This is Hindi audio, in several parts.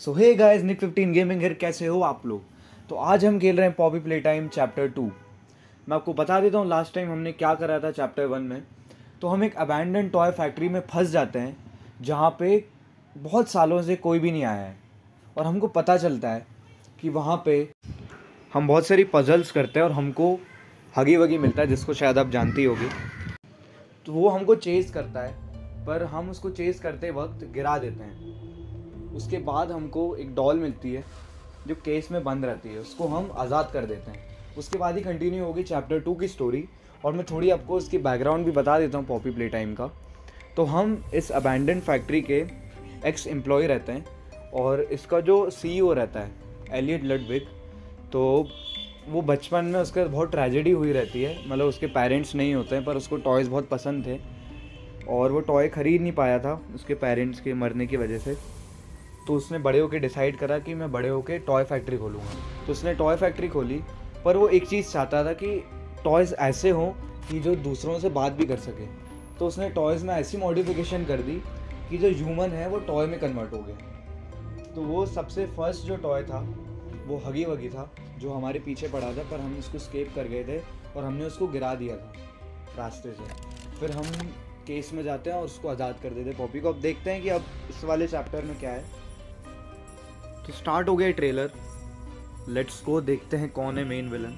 So hey guys, Nick 15 gaming here. कैसे हो आप लोग? तो आज हम खेल रहे हैं पॉपी प्ले टाइम चैप्टर 2। मैं आपको बता देता हूँ लास्ट टाइम हमने क्या करा था चैप्टर 1 में। तो हम एक अबैंडन टॉय फैक्ट्री में फंस जाते हैं जहाँ पे बहुत सालों से कोई भी नहीं आया है, और हमको पता चलता है कि वहाँ पे हम बहुत सारी पजल्स करते हैं और हमको हगी वगी मिलता है, जिसको शायद आप जानती होगी। तो वो हमको चेज़ करता है, पर हम उसको चेज़ करते वक्त गिरा देते हैं। उसके बाद हमको एक डॉल मिलती है जो केस में बंद रहती है, उसको हम आज़ाद कर देते हैं। उसके बाद ही कंटिन्यू होगी चैप्टर 2 की स्टोरी, और मैं थोड़ी आपको उसकी बैकग्राउंड भी बता देता हूँ पॉपी प्ले टाइम का। तो हम इस अबैंडन फैक्ट्री के एक्स एम्प्लॉय रहते हैं, और इसका जो सीईओ रहता है एलियट लडविग, तो वो बचपन में उसका बहुत ट्रेजेडी हुई रहती है। मतलब उसके पेरेंट्स नहीं होते हैं, पर उसको टॉयज़ बहुत पसंद थे और वो टॉय ख़रीद नहीं पाया था उसके पेरेंट्स के मरने की वजह से। तो उसने बड़े होकर डिसाइड करा कि मैं बड़े होकर टॉय फैक्ट्री खोलूँगा। तो उसने टॉय फैक्ट्री खोली, पर वो एक चीज़ चाहता था कि टॉयज़ ऐसे हों कि जो दूसरों से बात भी कर सके। तो उसने टॉयज़ में ऐसी मॉडिफिकेशन कर दी कि जो ह्यूमन है वो टॉय में कन्वर्ट हो गया। तो वो सबसे फर्स्ट जो टॉय था वो हगी वगी था, जो हमारे पीछे पड़ा था, पर हम उसको स्केप कर गए थे और हमने उसको गिरा दिया था रास्ते से। फिर हम केस में जाते हैं और उसको आज़ाद कर देते पॉपी को। अब देखते हैं कि अब इस वाले चैप्टर में क्या है। तो स्टार्ट हो गया ट्रेलर, लेट्स गो, देखते हैं कौन है मेन विलन।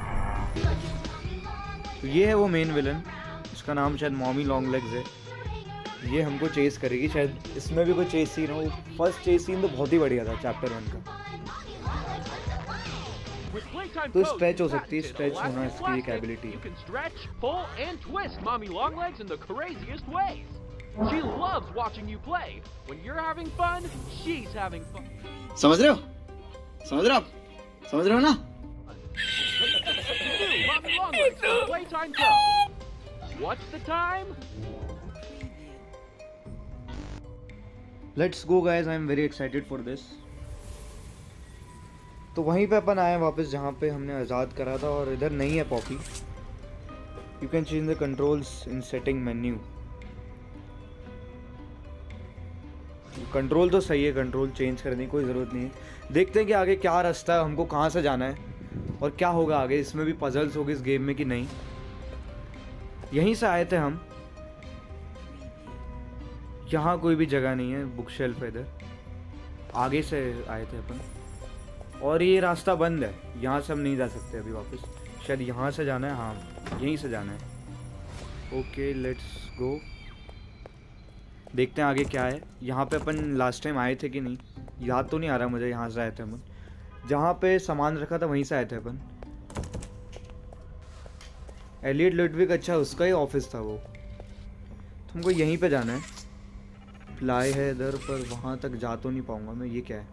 तो ये है वो मेन विलन, इसका नाम शायद मॉमी लॉन्ग लेग्स है। ये हमको चेस करेगी शायद, इसमें भी कोई चेस सीन हो। फर्स्ट चेस सीन तो बहुत ही बढ़िया था चैप्टर 1 का। तो स्ट्रेच हो सकती है, स्ट्रेच होना इसकी एक एबिलिटी है। She loves watching you play. When you're having fun, she's having fun. समझ रहे हो? समझ रहे हो आप? समझ रहे हो ना? New Mommy Longlegs on Playtime Pro. What's the time? Let's go guys, I am very excited for this. तो वहीं पे अपन आए वापस जहाँ पे हमने आज़ाद करा था, और इधर नहीं है Poppy. You can change the controls in setting menu. Control तो सही है, कंट्रोल चेंज करने की कोई ज़रूरत नहीं है। देखते हैं कि आगे क्या रास्ता है, हमको कहाँ से जाना है और क्या होगा आगे। इसमें भी पजल्स होगी इस गेम में कि नहीं। यहीं से आए थे हम, यहाँ कोई भी जगह नहीं है, बुक शेल्फ है इधर। आगे से आए थे अपन, और ये रास्ता बंद है, यहाँ से हम नहीं जा सकते अभी वापस। शायद यहाँ से जाना है, हाँ यहीं से जाना है। ओके लेट्स गो, देखते हैं आगे क्या है। यहाँ पे अपन लास्ट टाइम आए थे कि नहीं, याद तो नहीं आ रहा मुझे। यहाँ से आए थे अपन, जहाँ पे सामान रखा था वहीं से आए थे अपन। एलियट लडविग, अच्छा उसका ही ऑफिस था वो। तो हमको यहीं पे जाना है। फ्लाई है इधर, पर वहाँ तक जा तो नहीं पाऊँगा मैं। ये क्या है?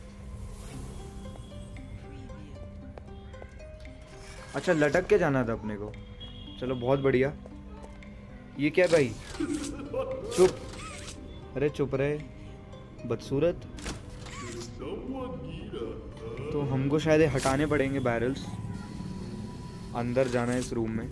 अच्छा लटक के जाना था अपने को, चलो बहुत बढ़िया। ये क्या भाई? चुप, अरे चुप रहे बदसूरत। तो हमको शायद हटाने पड़ेंगे बैरल्स। अंदर जाना है इस रूम में।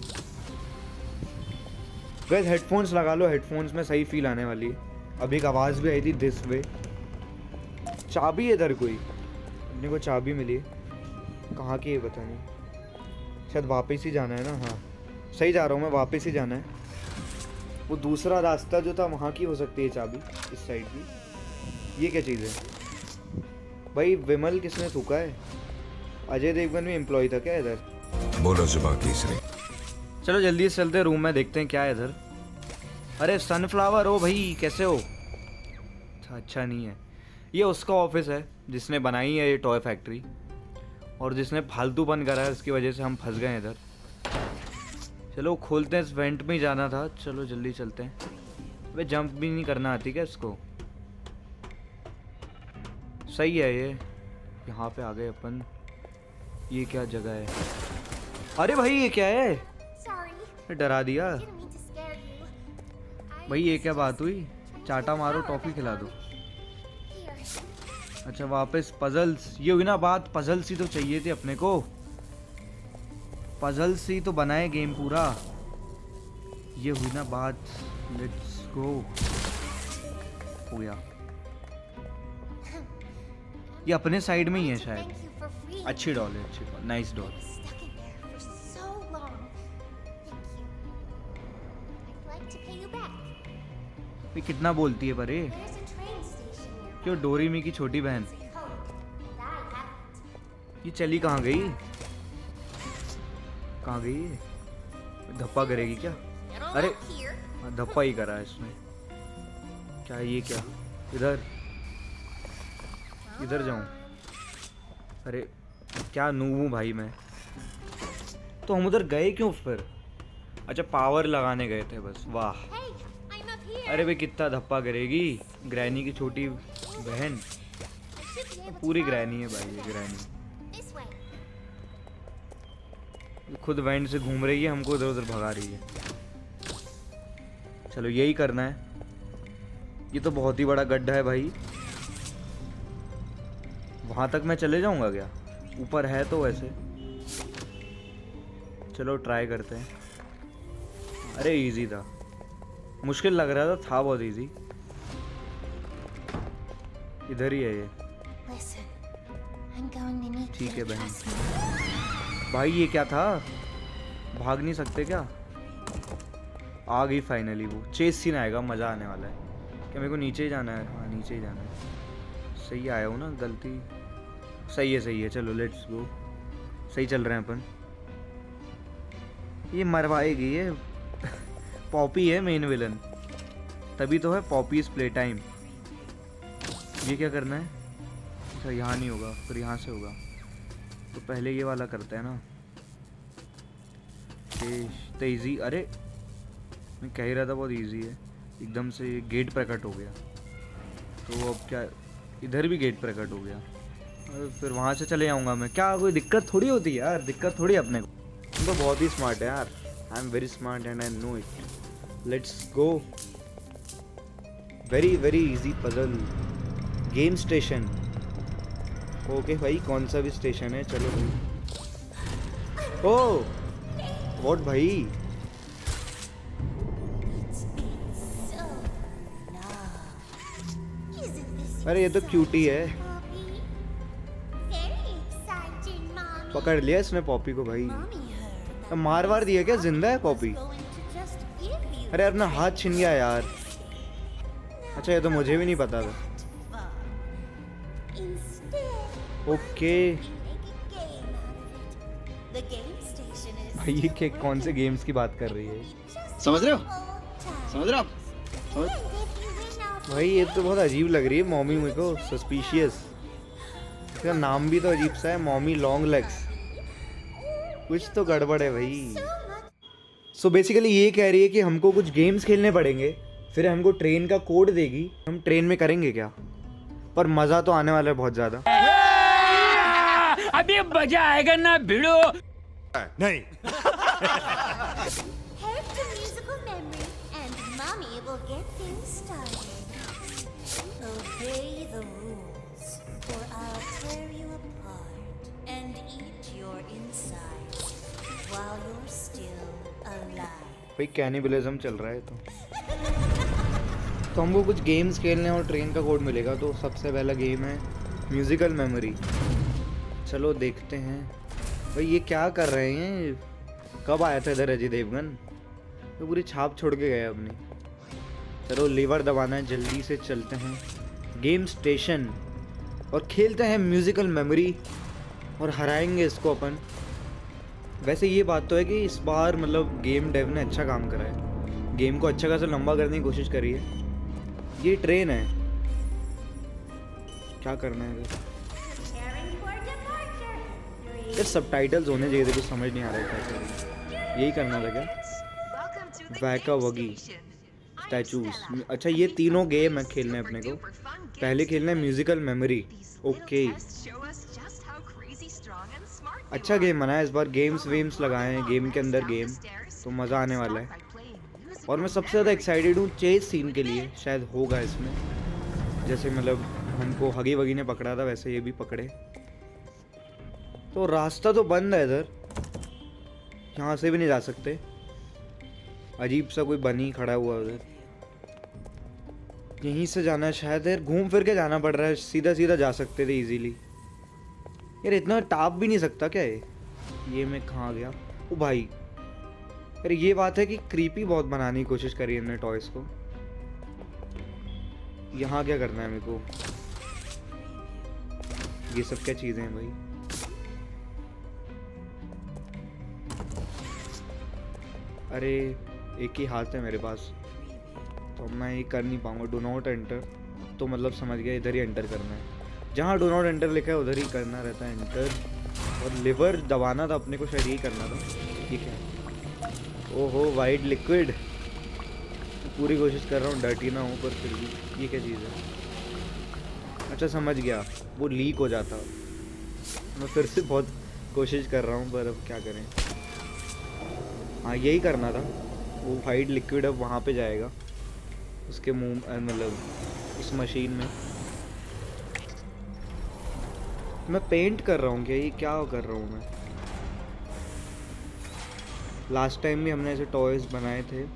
गाइस हेडफोन्स लगा लो, हेडफोन्स में सही फील आने वाली है। अभी एक आवाज़ भी आई थी, दिस वे। चाबी है इधर कोई, अपने को चाबी मिली है। कहाँ की है पता नहीं, शायद वापस ही जाना है ना। हाँ सही जा रहा हूँ मैं, वापस ही जाना है। वो दूसरा रास्ता जो था वहाँ की हो सकती है चाबी, इस साइड की। ये क्या चीज़ है भाई? विमल किसने थूका है? अजय देवगन भी एम्प्लॉय था क्या इधर? बोलो जुबान तीसरी। चलो जल्दी से चलते रूम में, देखते हैं क्या है इधर। अरे सनफ्लावर हो भाई, कैसे हो? अच्छा नहीं है, ये उसका ऑफिस है जिसने बनाई है ये टॉय फैक्ट्री, और जिसने फालतूपन करा है उसकी वजह से हम फंस गए इधर। चलो खोलते हैं, इस वेंट में ही जाना था। चलो जल्दी चलते हैं। वे जंप भी नहीं करना आती क्या इसको? सही है ये। यहाँ पे आ गए अपन। ये क्या जगह है? अरे भाई ये क्या है? डरा दिया भाई। ये क्या बात हुई? चाटा मारो, टॉफी खिला दो। अच्छा वापस पजल्स, ये हुई ना बात। पजल्स ही तो चाहिए थे अपने को, पजल्स ही तो बनाए गेम पूरा। ये हुई ना बात। लेट्स गो, हो गया। ये अपने साइड में ही है शायद। Thank you for freeing अच्छी me. डॉल है, अच्छी doll, nice I doll. was stuck in there for so long. Thank you. I'd like to pay you back. ये कितना बोलती है परे? There's a train station nearby. क्यों डोरेमी की छोटी बहन? It's a code that I haven't. ये चली कहाँ गई? कहाँ गई ये? धप्पा करेगी क्या? Get on अरे up here. हाँ, धप्पा ही करा है इसने। क्या ये क्या? इधर इधर जाऊं? अरे क्या नूब हूँ भाई मैं। तो हम उधर गए क्यों फिर? अच्छा पावर लगाने गए थे बस। वाह। Hey, I'm up here. अरे वे कितना धप्पा करेगी ग्रैनी की छोटी बहन। I should be able to पूरी follow ग्रैनी है you. भाई ये ग्रैनी। This way. खुद वैंड से घूम रही है, हमको इधर उधर भगा रही है। चलो यही करना है। ये तो बहुत ही बड़ा गड्ढा है भाई। वहां तक मैं चले जाऊंगा क्या? ऊपर है तो वैसे। चलो ट्राई करते हैं। अरे इजी था, मुश्किल लग रहा था बहुत इजी। इधर ही है ये। Listen, I'm going to need ठीक you है to बहन। trust me. भाई ये क्या था? भाग नहीं सकते क्या? आ गई फाइनली वो। चेस सीन आएगा, मज़ा आने वाला है। क्या मेरे को नीचे ही जाना है? हाँ नीचे ही जाना है। सही आया हूँ ना? गलती सही है। चलो लेट्स गो। सही चल रहे हैं अपन। ये मरवाएगी ये। पॉपी है मेन विलन, तभी तो है पॉपीज प्ले टाइम। ये क्या करना है? अच्छा यहाँ नहीं होगा, फिर यहाँ से होगा। तो पहले ये वाला करते हैं ना। तेजी। अरे मैं कह ही रहा था बहुत इजी है। एकदम से गेट प्रकट हो गया। तो अब क्या? इधर भी गेट प्रकट हो गया। अरे फिर वहाँ से चले जाऊँगा मैं। क्या कोई दिक्कत थोड़ी होती है यार, दिक्कत थोड़ी अपने को। तुम तो बहुत ही स्मार्ट है यार। I am very smart and I know it. Let's go. Very very easy puzzle. Game station. Okay भाई, कौन सा भी स्टेशन है। चलो भाई। ओ व्हाट भाई? So love. Isn't this अरे ये तो क्यूटी है। Poppy? Very exciting, Mommy. पकड़ लिया इसने पॉपी को भाई। Mommy heard अब मार वार दिया क्या? जिंदा है Poppy? was going to just give you अरे अपना हाथ छिन गया यार। अच्छा ये तो मुझे भी नहीं पता था। fun. Instead, okay we make a game out of it. The game station is भाई ये क्या, कौन से गेम्स की बात कर रही है? just समझ रहे हो? old times. समझ रहे हो आप? समझ And if you win our भाई ये तो बहुत अजीब लग रही है मॉमी मेरे को। सस्पिशियस। इसका नाम भी तो अजीब सा है, मॉमी लॉन्ग लेग्स। कुछ तो गड़बड़ है भाई। so much सो बेसिकली ये कह रही है कि हमको कुछ गेम्स खेलने पड़ेंगे, फिर हमको ट्रेन का कोड देगी। हम ट्रेन में करेंगे क्या? पर मज़ा तो आने वाला है बहुत ज़्यादा। अभी मजा आएगा ना भिड़ो। नहीं। head to musical memory, and Mommy will get things started. Obey the rules, or I'll tear you apart and eat your insides while you're still alive. भाई कैनिबलिज्म चल रहा है तो हमको कुछ गेम्स खेलने और ट्रेन का कोड मिलेगा। तो सबसे पहला गेम है म्यूजिकल मेमोरी। चलो देखते हैं। भाई ये क्या कर रहे हैं? कब आया था इधर अजय देवगन? तो पूरी छाप छोड़ के गए अपनी। चलो लीवर दबाना है, जल्दी से चलते हैं गेम स्टेशन और खेलते हैं म्यूजिकल मेमोरी और हराएंगे इसको अपन। वैसे ये बात तो है कि इस बार मतलब गेम डेव ने अच्छा काम करा है। गेम को अच्छा खासा लंबा करने की कोशिश करी है। ये ट्रेन है, क्या करना है इधर? Preparing for departure. यार सबटाइटल्स होने चाहिए थे, कुछ समझ नहीं आ रहा है क्या करें। यही करना था क्या? वैका वगी स्टैचूज। अच्छा ये तीनों गेम है खेलने अपने को। पहले खेलना है म्यूजिकल मेमोरी। ओके अच्छा गेम बनाया इस बार। गेम्स वेम्स लगाए हैं गेम के अंदर गेम, तो मज़ा आने वाला है। और मैं सबसे ज़्यादा एक्साइटेड हूँ चेस सीन के लिए। शायद होगा इसमें, जैसे मतलब हमको हगी वगी ने पकड़ा था वैसे ये भी पकड़े। तो रास्ता तो बंद है इधर, यहाँ से भी नहीं जा सकते। अजीब सा कोई बनी खड़ा हुआ उधर। यहीं से जाना है शायद यार, घूम फिर के जाना पड़ रहा है, सीधा सीधा जा सकते थे इजीली यार, इतना टाप भी नहीं सकता क्या ये मैं कहाँ गया? ओ भाई यार ये बात है कि क्रीपी बहुत बनाने की कोशिश करी हमने टॉयज को। यहाँ क्या करना है मेरे को? ये सब क्या चीजें हैं भाई? अरे एक ही हाथ है मेरे पास तो मैं ये कर नहीं पाऊंगा। डो नॉट एंटर, तो मतलब समझ गया इधर ही एंटर करना है, जहाँ डो नॉट एंटर लिखा है उधर ही करना रहता है एंटर। और लिवर दबाना था अपने को, शायद यही करना था। ठीक है। ओहो वाइट लिक्विड, पूरी कोशिश कर रहा हूँ डर्टी ना हो, पर फिर भी ये क्या चीज़ है? अच्छा समझ गया, वो लीक हो जाता। मैं फिर से बहुत कोशिश कर रहा हूँ पर अब क्या करें। हाँ यही करना था, वो वाइट लिक्विड अब वहाँ पे जाएगा उसके मुंह, मतलब इस मशीन में। मैं पेंट कर रहा हूँ क्या? ये क्या कर रहा हूँ मैं? लास्ट टाइम भी हमने ऐसे टॉयज बनाए थे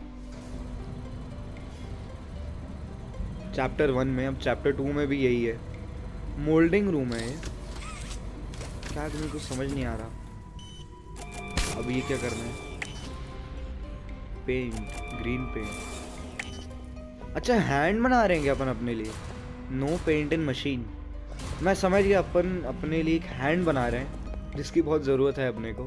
चैप्टर 1 में, अब चैप्टर 2 में भी यही है। मोल्डिंग रूम है ये, क्या मेरे को समझ नहीं आ रहा। अब ये क्या करना है? Paint, green paint. अच्छा हैंड बना रहे हैं क्या अपन अपने लिए? No paint in machine. मैं समझ गया, अपन अपने लिए एक हैंड बना रहे हैं जिसकी बहुत ज़रूरत है अपने को।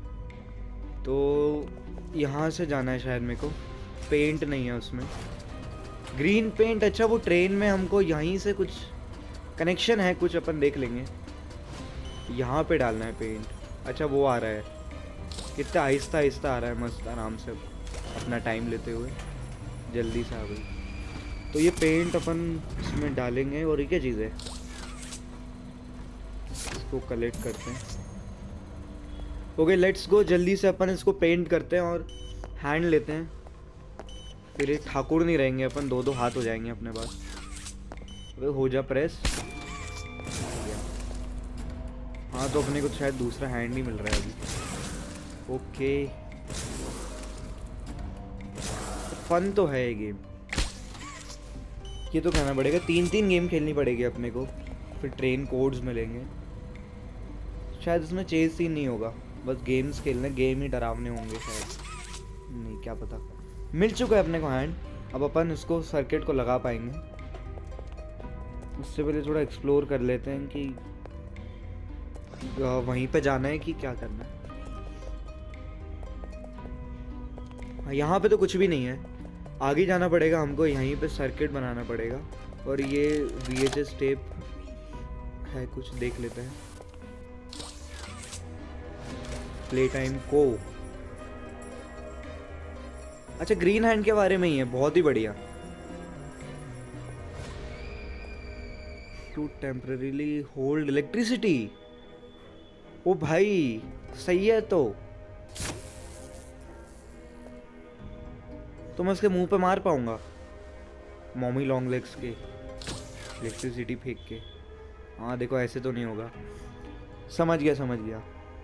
तो यहाँ से जाना है शायद मेरे को, पेंट नहीं है उसमें, ग्रीन पेंट। अच्छा वो ट्रेन में हमको यहीं से कुछ कनेक्शन है कुछ, अपन देख लेंगे। यहाँ पे डालना है पेंट। अच्छा वो आ रहा है, कितना आहिस्ता आहिस्ता आ रहा है, मस्त आराम से अपना टाइम लेते हुए जल्दी से आ गई। तो ये पेंट अपन इसमें डालेंगे। और ये क्या चीज़ है? इसको कलेक्ट करते हैं। ओके लेट्स गो, जल्दी से अपन इसको पेंट करते हैं और हैंड लेते हैं। फिर एक ठाकुर नहीं रहेंगे अपन, दो हाथ हो जाएंगे अपने पास। अबे हो जा प्रेस। हाँ तो अपने को शायद दूसरा हैंड नहीं मिल रहा है अभी। ओके फन तो है ये गेम, ये तो कहना पड़ेगा। 3 गेम खेलनी पड़ेगी अपने को, फिर ट्रेन कोड्स मिलेंगे। शायद इसमें चेज सीन नहीं होगा, बस गेम्स खेलने, गेम ही डरावने होंगे शायद, नहीं क्या पता। मिल चुका है अपने को हैंड, अब अपन इसको सर्किट को लगा पाएंगे। उससे पहले थोड़ा एक्सप्लोर कर लेते हैं कि वहीं पे जाना है कि क्या करना है। यहाँ पे तो कुछ भी नहीं है, आगे जाना पड़ेगा हमको, यहीं पे सर्किट बनाना पड़ेगा। और ये VHS टेप है, कुछ देख लेते हैं। प्ले टाइम को, अच्छा ग्रीन हैंड के बारे में ही है, बहुत ही बढ़िया। To temporarily hold electricity. Oh भाई सही है। तो मैं उसके मुंह पे मार पाऊंगा मॉमी लॉन्ग लेग्स के इलेक्ट्रिसिटी फेंक के? हाँ देखो ऐसे तो नहीं होगा। समझ गया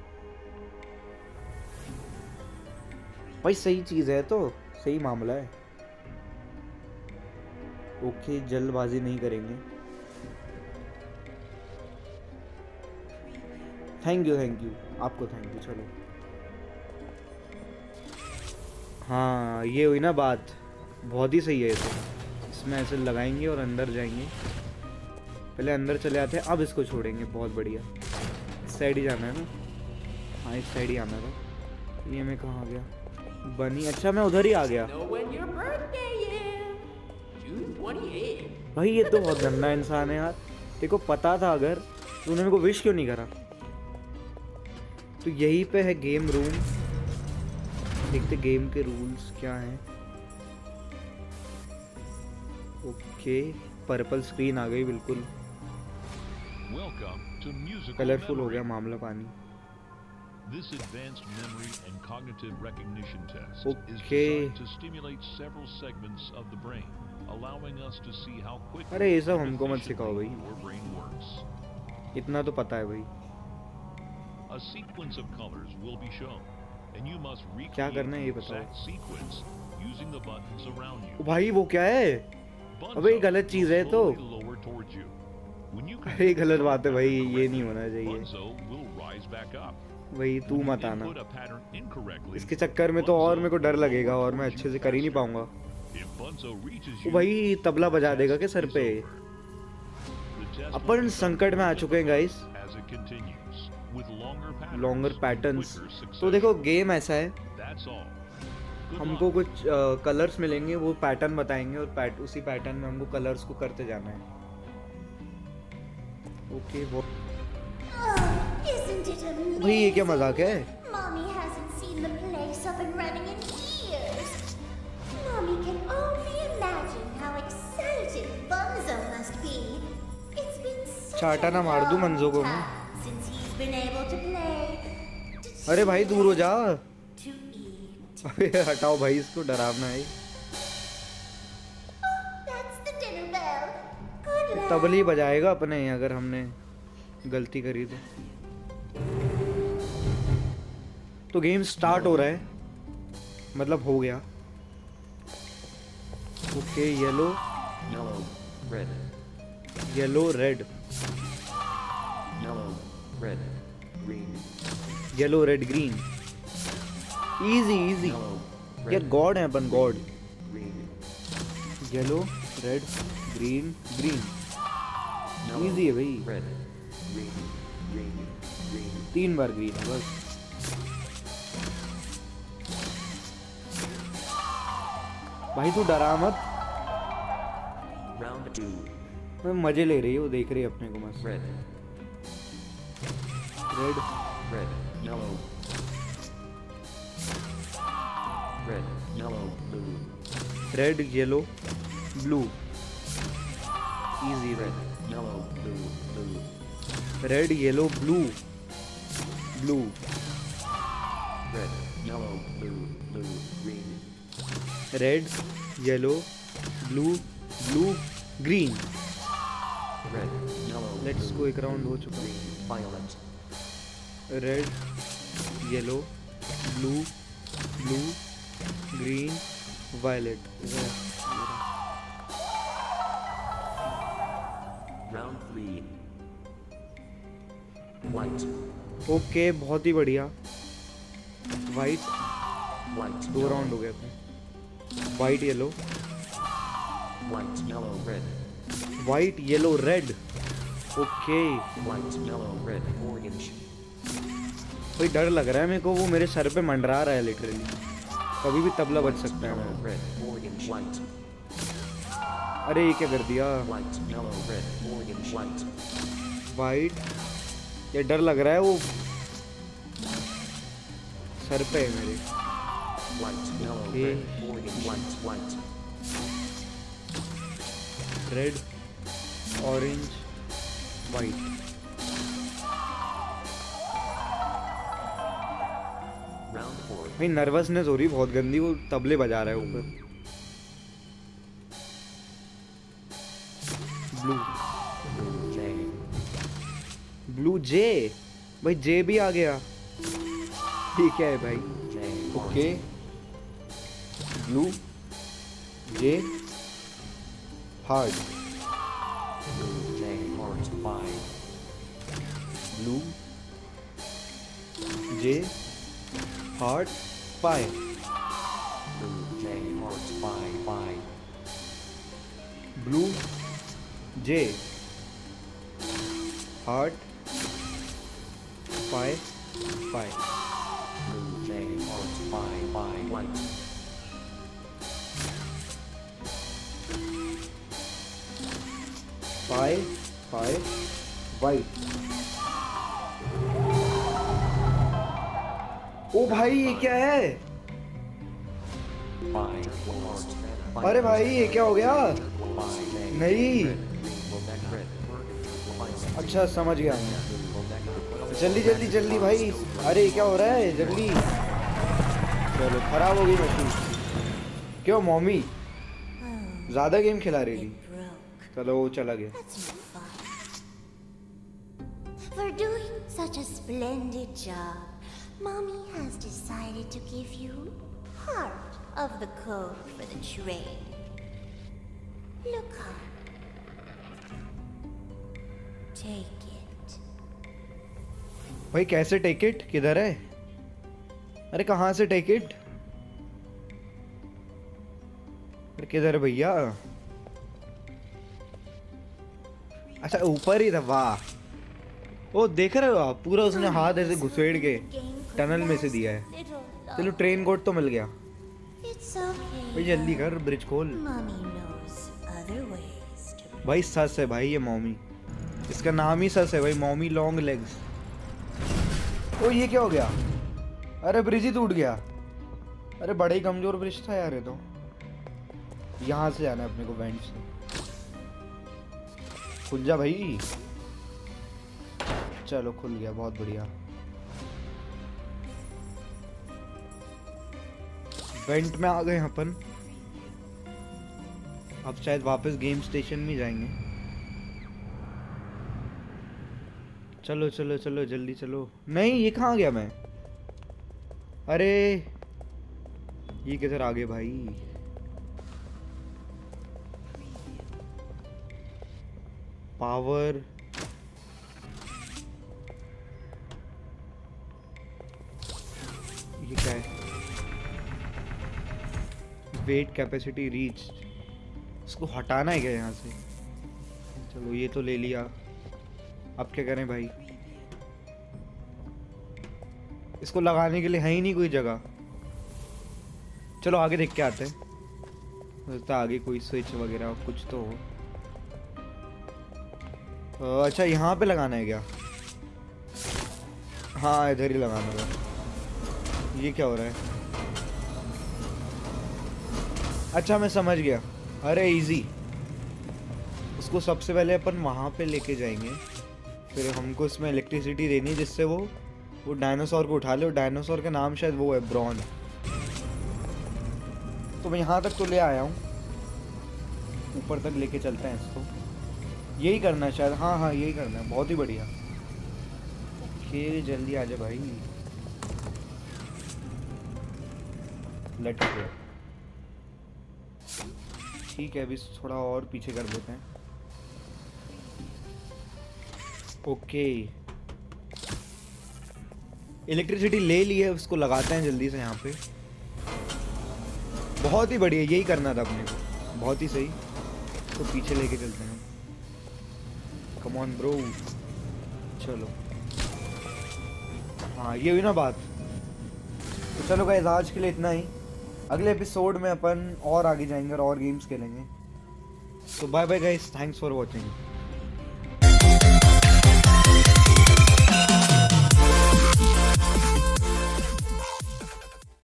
भाई, सही चीज है तो सही मामला है। ओके जल्दबाजी नहीं करेंगे। थैंक यू आपको, थैंक यू। चलो हाँ ये हुई ना बात, बहुत ही सही है ये तो। इसमें ऐसे लगाएंगे और अंदर जाएंगे, पहले अंदर चले आते हैं, अब इसको छोड़ेंगे। बहुत बढ़िया, इस साइड ही जाना है ना? हाँ इस साइड ही आना था। ये मैं कहाँ गया? बनी, अच्छा मैं उधर ही आ गया। भाई ये तो बहुत गंदा इंसान है यार, देखो पता था अगर तो उन्होंने मेरे को विश क्यों नहीं करा। तो यहीं पे है गेम रूम, देखते गेम के रूल्स क्या हैं। ओके पर्पल स्क्रीन आ गई, बिल्कुल कलरफुल हो गया मामला पानी। This advanced memory and cognitive recognition test is Okay. designed to stimulate several segments of the brain, allowing us to see how quickly अरे ये सब and हमको मत सिखाओ भाई, efficiently your brain works. इतना तो पता है भाई। A sequence of colors will be shown, and you must क्या recreate करना है ये the बताओ। exact sequence using the buttons around you. ओ भाई वो क्या है? Bunzo अबे ये गलत चीज है will तो। slowly lower towards you. When you अरे ये complete गलत the बात है भाई, operation, ये नहीं होना चाहिए Bunzo will rise back up. भाई, तू When you मत आना। input a pattern incorrectly, इसके चक्कर में तो और Bunzo मेरे को डर will लगेगा lower और मैं towards अच्छे you से कर ही नहीं faster. पाऊंगा। If Bunzo reaches वो you, भाई तबला बजा देगा क्या सर पे? the test will upon become संकट में आ more चुके हैं guys, difficult as it continues, with longer patterns, longer patterns. quicker success. तो देखो गेम ऐसा है, That's all. Good हमको luck. कुछ कलर्स मिलेंगे, वो पैटर्न बताएंगे और उसी पैटर्न में हमको कलर्स को करते जाना है। ओके वो Oh, isn't it amazing? भाई ये क्या मजाक है? Mommy hasn't seen the place up and running in years. Mommy can only imagine how excited Bunzo must be. It's been such चाटा a ना मार दूं long मंजो को मैं। time since he's been able to play. अरे भाई दूर हो जा। To eat. अबे हटाओ भाई, इसको डरावना है। That's the dinner bell. Good luck. तबले ही बजाएगा अपने अगर हमने गलती करी तो गेम स्टार्ट हो रहा है, मतलब हो गया। Okay yellow Yellow, red, yellow red, yellow, red, green, yellow red green, easy easy. yellow, यार red, गॉड है अपन, god. green, yellow red green green, yellow, easy है भाई। red, green, green, green, 3 बार ग्रीन है बस। भाई तू डरा मत, round 2, मैं मजे ले रही हूँ, देख रही है अपने को मस्त। red, red red, yellow, red, yellow, blue, red yellow blue, easy. red, yellow, blue, blue, red yellow blue blue, red, yellow, blue, blue, green, red yellow blue blue green. red, yellow, let's blue, go, एक राउंड हो चुका। green, violet, red yellow blue blue green violet. round 3, white, okay बहुत ही बढ़िया। वाइट, white, 2 राउंड हो गए अपने। White yellow, white, yellow, red, white yellow red. Okay white, yellow, red, orange, भाई डर लग रहा है मेरे को, वो मेरे सर पे मंडरा रहा है लिटरली, कभी भी तबला बज सकता है yellow, मेरा। red, orange, white, अरे ये क्या कर दिया? white, yellow, red, orange, white, white, ये डर लग रहा है, वो सर पे है मेरे। white, yellow, Okay. red, orange, white, white, red orange white. round 4, भाई नर्वसनेस हो रही बहुत गंदी, वो तबले बजा रहा है ऊपर। Blue, blue, J, blue J, भाई जे भी आ गया, ठीक है भाई। J, okay blue J heart, blue, J, heart, 5, blue J heart पाए, blue, J, heart, 5, 5, blue J heart पाए पाए, blue, J, heart, 5, 5, white, पाए पाए वाइट। ओ भाई ये क्या है? 5, lost, अरे भाई ये क्या हो गया? 5, J, नहीं, red, white, अच्छा समझ गया मैं। जल्दी जल्दी जल्दी भाई, अरे क्या हो रहा है जल्दी। चलो खराब हो गई मशीन। क्यों मम्मी ज्यादा गेम खिला रही थी? Broke. चलो वो चला गया। That's no fun. For doing such a splendid job, Mommy has decided to give you part of the code for the trade. Look up. Take it. भाई कैसे टेक इट? किधर है? अरे कहाँ से टेक इट? अरे किधर है भैया? अच्छा ऊपर ही था। वाह, ओ देख रहे हो आप, पूरा उसने हाथ ऐसे घुसेड़ के टनल में से दिया है। चलो ट्रेन कोड तो मिल गया। It's okay. भाई जल्दी कर, ब्रिज खोल। Mommy knows other ways to. भाई सस है भाई ये मॉमी, इसका नाम ही सस है भाई, मॉमी लॉन्ग लेग्स। ओ ये क्या हो गया? अरे ब्रिज ही टूट गया। अरे बड़ा ही कमजोर ब्रिज था यार ये तो। यहाँ से जाना है अपने को, वेंट से। खुल जा भाई। चलो खुल गया, बहुत बढ़िया। वेंट में आ गए अपन। अब शायद वापस गेम स्टेशन में जाएंगे। चलो चलो चलो जल्दी चलो। नहीं ये कहाँ गया मैं? अरे ये किधर आ गए भाई? पावर, ये क्या है? वेट कैपेसिटी रीच, इसको हटाना है क्या यहाँ से? चलो ये तो ले लिया, अब क्या करें भाई? इसको लगाने के लिए है ही नहीं कोई जगह। चलो आगे देख के आते हैं, लगता आगे कोई स्विच वगैरह कुछ तो हो। अच्छा यहाँ पे लगाना है क्या? हाँ इधर ही लगाना है। ये क्या हो रहा है? अच्छा मैं समझ गया। अरे इजी, उसको सबसे पहले अपन वहाँ पे लेके जाएंगे, फिर हमको इसमें इलेक्ट्रिसिटी देनी है जिससे वो डायनासोर को उठा ले। और डायनासोर का नाम शायद वो है ब्रॉन। तो मैं यहाँ तक तो ले आया हूँ, ऊपर तक लेके चलते हैं इसको। यही करना है शायद। हाँ हाँ यही करना है, बहुत ही बढ़िया। ओके जल्दी आ जा भाई। Let's go. ठीक है अभी थोड़ा और पीछे कर देते हैं। ओके इलेक्ट्रिसिटी ले ली है, उसको लगाते हैं जल्दी से यहाँ पे। बहुत ही बढ़िया, यही करना था अपने को, बहुत ही सही। तो पीछे लेके चलते हैं। कम ऑन ब्रो, चलो। हाँ ये हुई ना बात। तो चलो गाइस आज के लिए इतना ही। अगले एपिसोड में अपन और आगे जाएंगे और गेम्स खेलेंगे। तो bye bye guys, thanks for watching.